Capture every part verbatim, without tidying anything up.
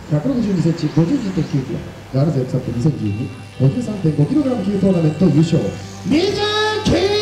ひゃくろくじゅうにセンチ、ごじゅうにてんきゅうキロ、ガールズエクサップにせんじゅうに、ごじゅうさんてんごキログラム級トーナメント優勝、水木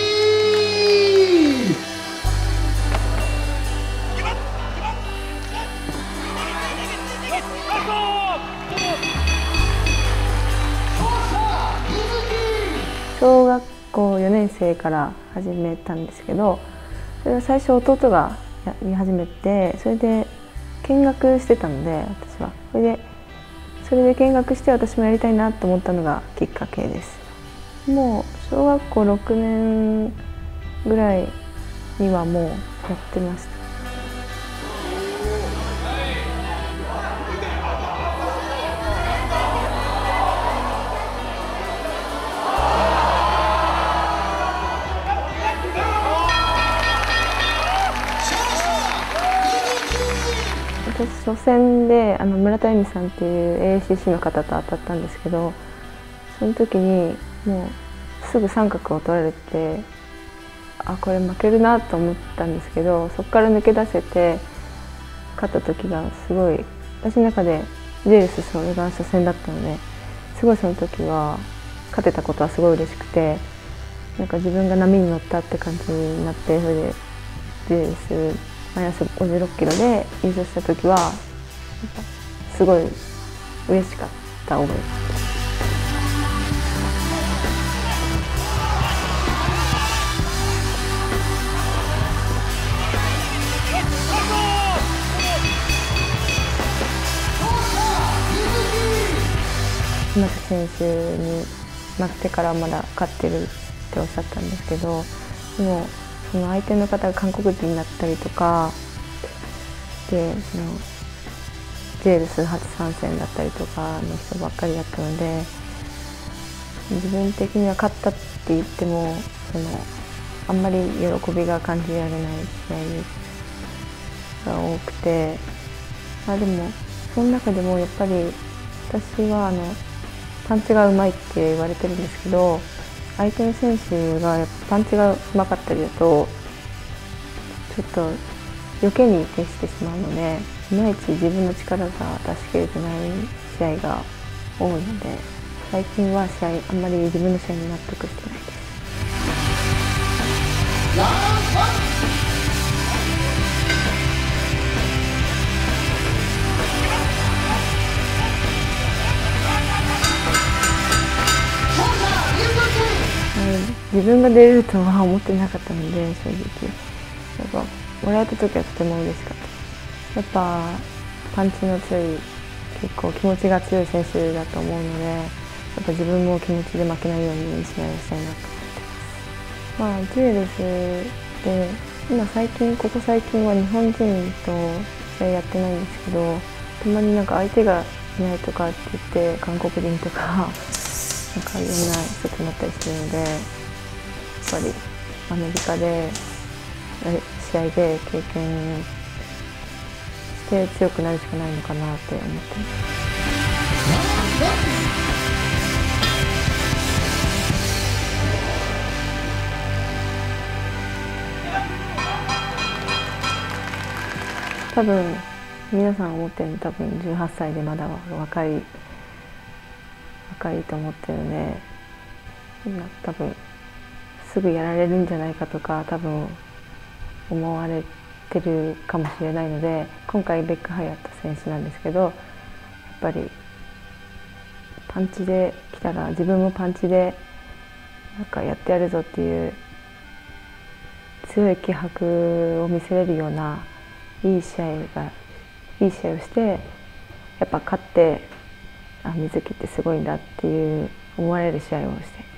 小学校よねん生から始めたんですけど、それは最初弟がやり始めて、それで見学してたので、私はそれでそれで見学して私もやりたいなと思ったのがきっかけです。もう小学校ろくねんぐらいにはもうやってました。私初戦であの村田恵美さんっていう エーエーシーシー の方と当たったんですけど、その時にもうすぐ三角を取られて、あこれ負けるなと思ったんですけど、そこから抜け出せて勝った時がすごい私の中でジェイエスそれが初戦だったので、すごいその時は勝てたことはすごい嬉しくて、なんか自分が波に乗ったって感じになって、それでジェイエスマイナスごじゅうろっキロで優勝した時はすごい嬉しかった覚えがあります。今田選手になってからまだ勝ってるっておっしゃったんですけど、でもその相手の方が韓国人になったりとかで、そのジェイエス初参戦だったりとかの人ばっかりだったので、自分的には勝ったって言ってもそのあんまり喜びが感じられない試合が多くて、まあ、でもその中でもやっぱり私はあのパンチがうまいって言われてるんですけど、相手の選手がやっぱパンチがうまかったりだとちょっと余計に徹してしまうので、いまいち自分の力が出し切れてない試合が多いので、最近は試合あんまり自分の試合に納得してないです。自分が出れるとは思ってなかったので、正直やっぱもらえた時はとても嬉しかった。やっぱパンチの強い、結構気持ちが強い選手だと思うので、やっぱ自分も気持ちで負けないようにいい試合をしたいなと思ってます。まあジュエルスで今最近ここ最近は日本人と試合やってないんですけど、たまになんか相手がいないとかって言って韓国人とかなんかいろんな人となったりするので、やっぱりアメリカで試合で経験して強くなるしかないのかなって思ってます。多分皆さん思ってるの多分じゅうはっさいでまだ若い若いと思ってるので、多分すぐやられるんじゃないかとか多分思われてるかもしれないので、今回ベック・ハイアット選手なんですけど、やっぱりパンチで来たら自分もパンチでなんかやってやるぞっていう強い気迫を見せれるようないい試合がいい試合をして、やっぱ勝ってあ水木ってすごいんだっていう思われる試合をして